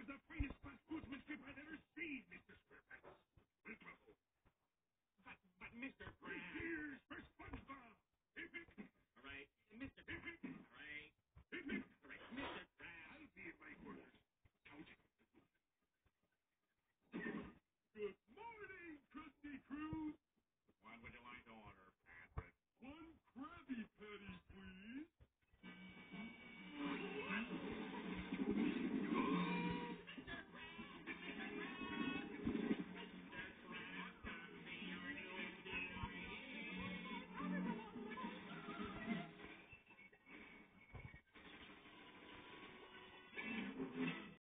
was the finest sportsmanship I've ever seen, Mr. Squarepants. But, Mr. Krabs... Here's